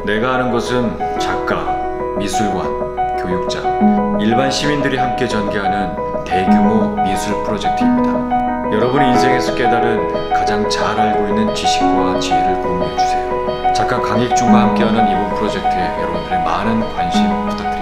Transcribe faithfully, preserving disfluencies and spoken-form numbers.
내가 하는 것은 작가, 미술관, 교육자, 일반 시민들이 함께 전개하는 대규모 미술 프로젝트입니다. 여러분이 인생에서 깨달은 가장 잘 알고 있는 지식과 지혜를 공유해주세요. 작가 강익준과 함께하는 이번 프로젝트에 여러분들의 많은 관심 부탁드립니다.